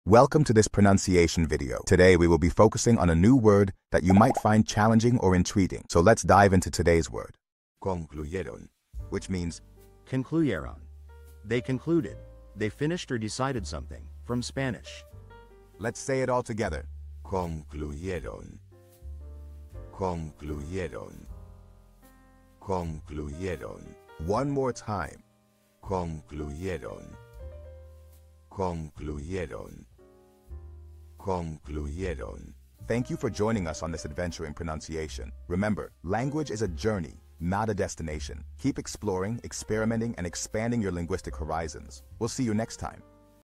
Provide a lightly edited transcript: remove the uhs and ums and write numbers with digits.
Welcome to this pronunciation video. Today we will be focusing on a new word that you might find challenging or intriguing. So let's dive into today's word. Concluyeron, which means Concluyeron. They concluded. They finished or decided something. From Spanish. let's say it all together. Concluyeron. Concluyeron. Concluyeron. One more time. Concluyeron. Concluyeron. Concluyeron. Thank you for joining us on this adventure in pronunciation. Remember, language is a journey, not a destination. Keep exploring, experimenting, and expanding your linguistic horizons. We'll see you next time.